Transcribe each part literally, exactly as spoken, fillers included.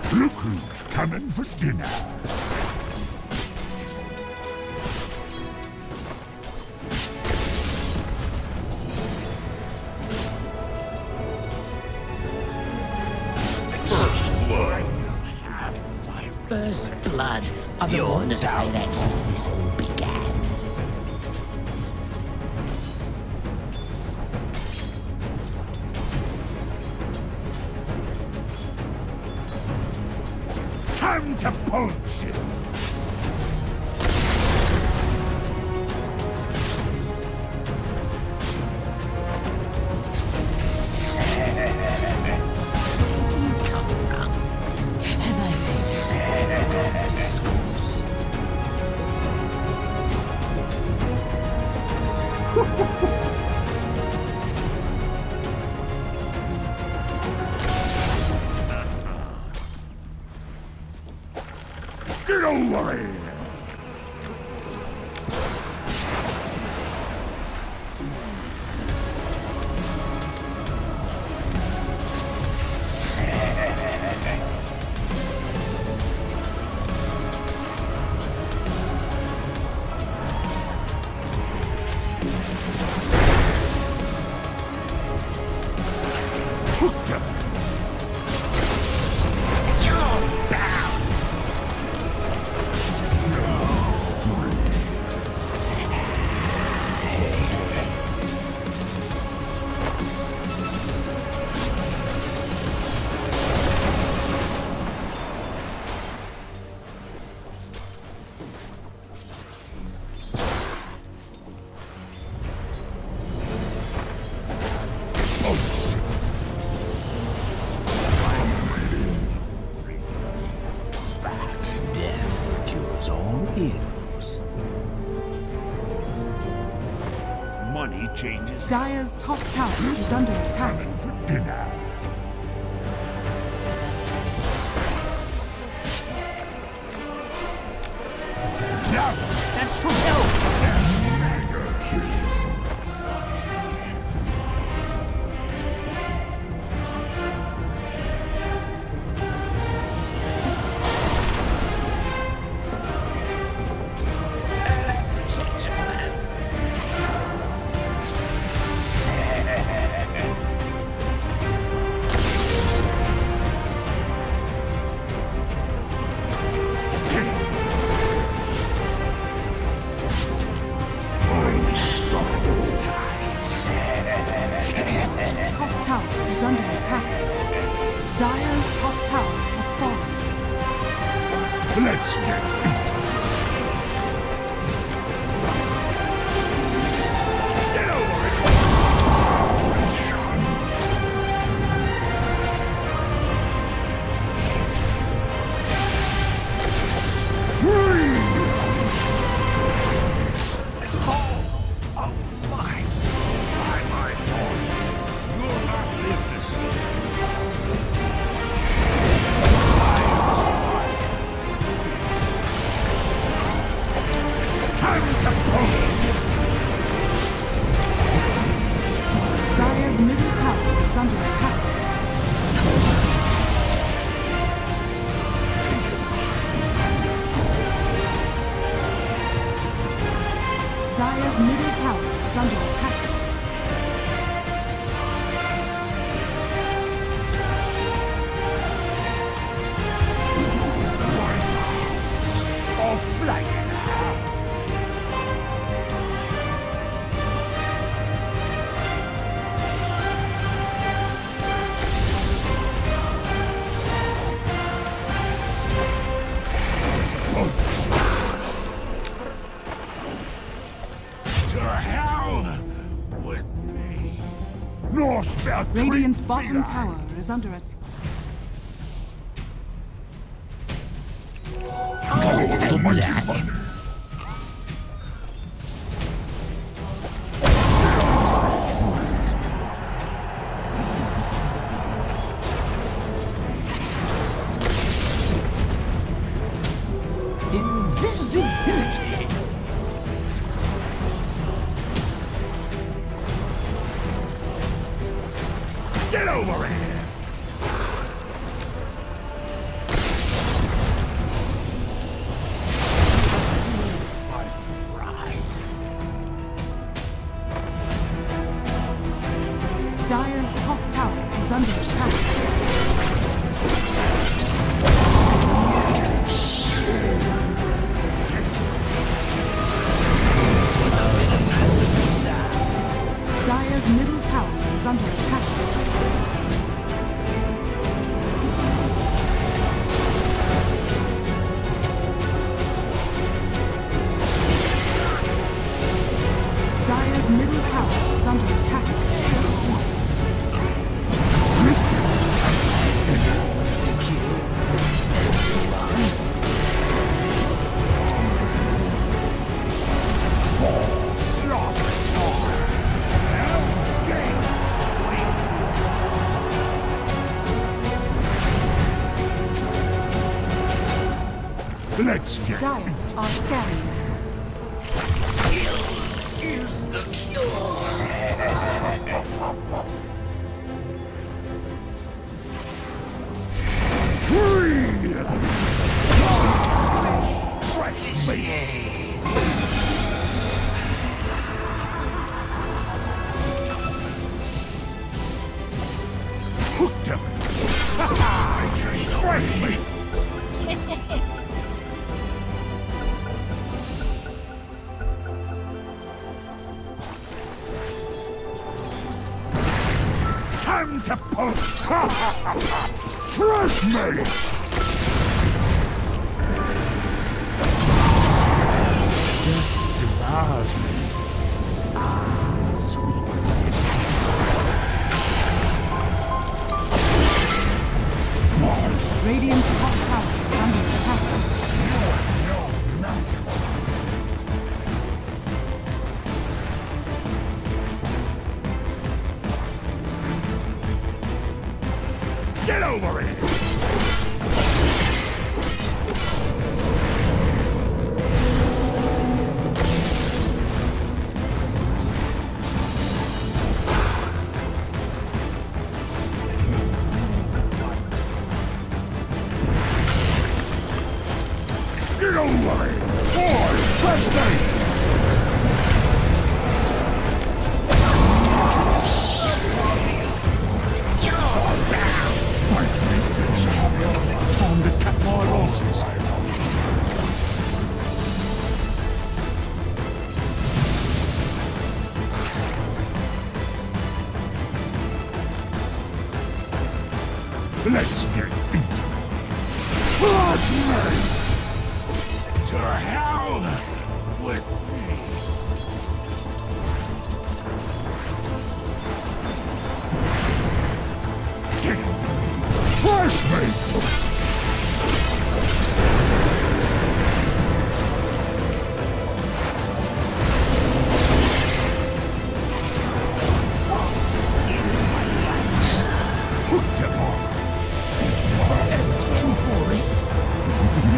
Look who's coming for dinner. First blood. I'm the one to say that since this all began. Time to punch it! Get over here! Hooked up! Money changes. Dire's top tower is under attack. Coming for dinner. Now, That's true help! That's a change of plans. Top tower is under attack. Dire's top tower has fallen. let's get it. Get over it! Dire's middle tower is under attack. Dire's middle tower is under attack. Or flying. To hell with me. Norse about Radiant's bottom tower is under attack. Oh, mighty one. Invisibility! Get over here! Let's get Dire are scanning. Is the cure. free! Fresh meat! Hooked him! Fresh meat! Time to pull! Fresh meat! Devours me. Radiant's top tower is under attack. Get over it! Get over it! Boy, fresh meat! Fight me, bitch! Time to cut my losses! Let's get into it! Flush me! To hell with me! Fresh meat! Hooked him on! He's mine! Swim for it.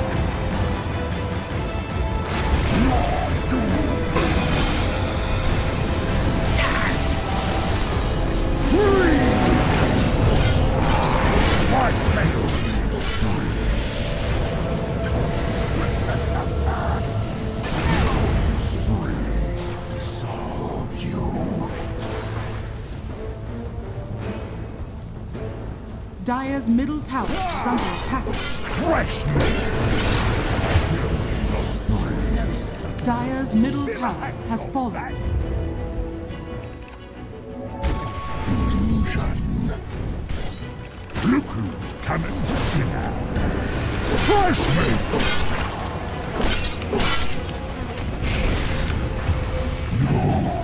Fresh meat! Solve you! Dire's middle tower is under attack. Fresh meat! Dire's middle tower has fallen. Illusion! Look who's coming for dinner! Fresh meat! No!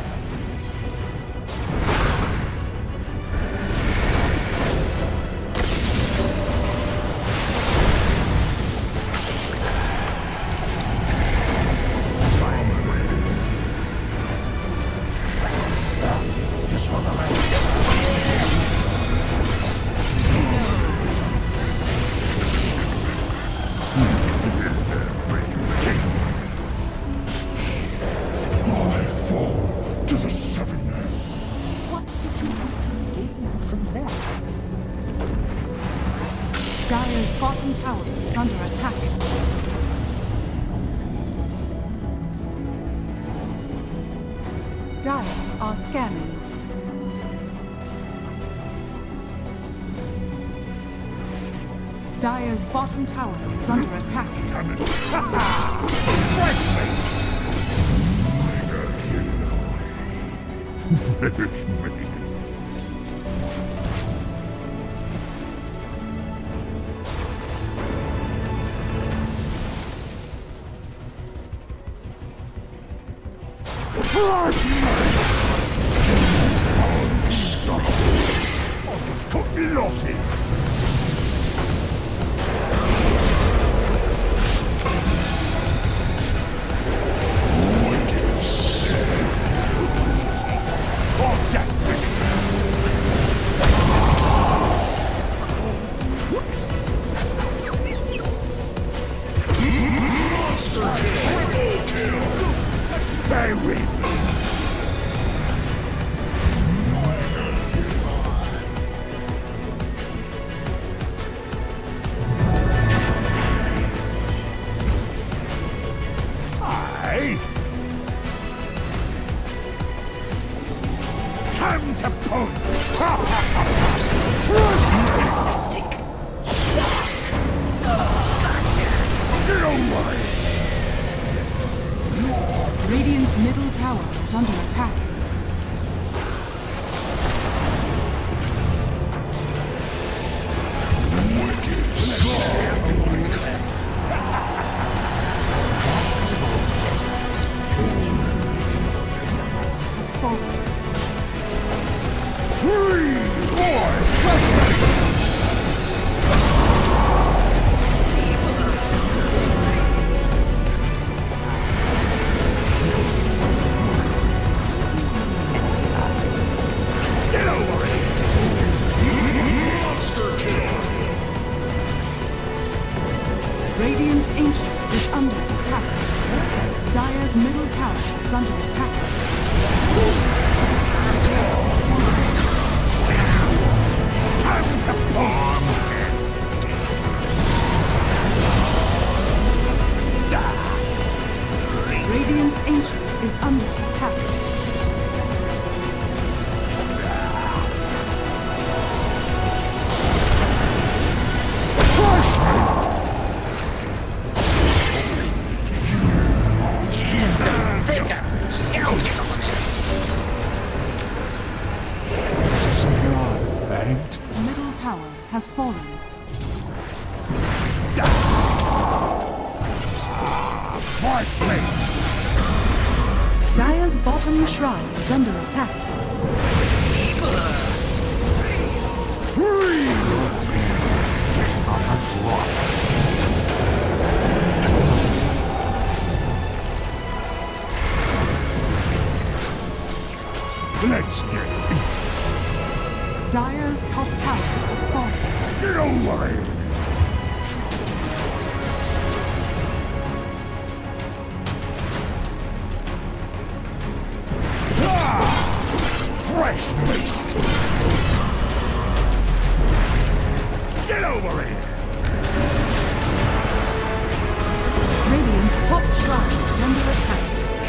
This for the land! I fall to the seven. What did you want to gain from that? Dire's bottom tower is under attack. Dire are scanning. Dire's bottom tower is under attack. Coming. Fresh meat! Fresh meat! Fresh meat! Unstoppable! I've just took me losses! Radiant's Ancient is under attack. Dire's middle tower is under attack. Time to bomb! Radiant's Ancient is under attack. Middle tower has fallen. Force me! Dire's bottom shrine is under attack. Let's get it. Dire's top tower has fallen. Get over it! Fresh meat! Get over here! Radiant's top shrine is under attack.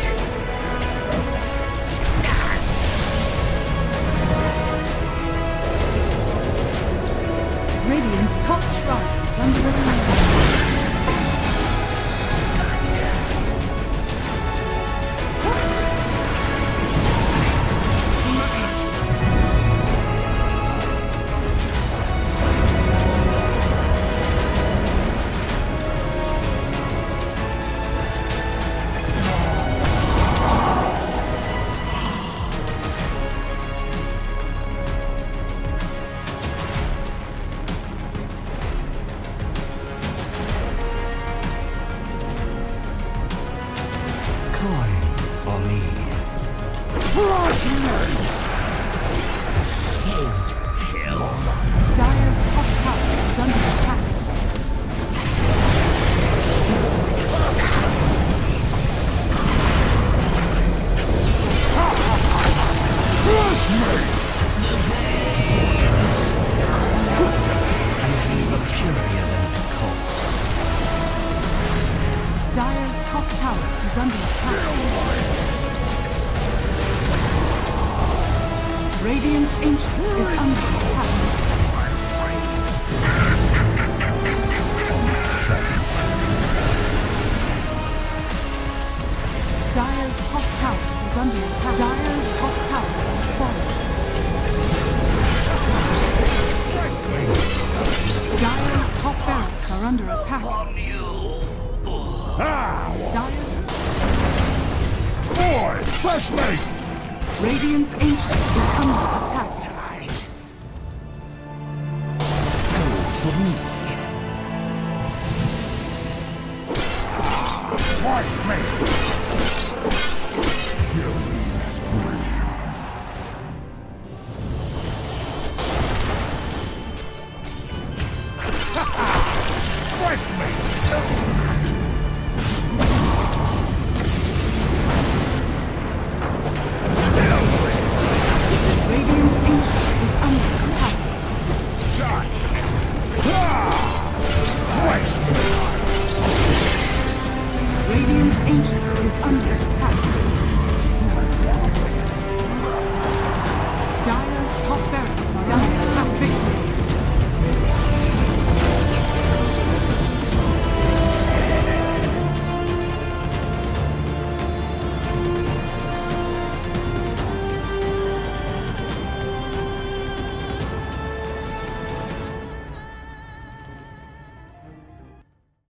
Radiant's top shrine is under attack. Dire's top tower is under attack. Dire's top tower is under attack. Radiant's Ancient is under attack. Dire's top tower is under attack. Dire's top tower has fallen. Dire's top barracks are under attack. Dire's... Boy, fresh meat! Radiant's Ancient is under attack. For me. Fresh meat! Fresh meat! Radiant's Ancient is under attack. Fresh meat! Radiant's Ancient is under attack.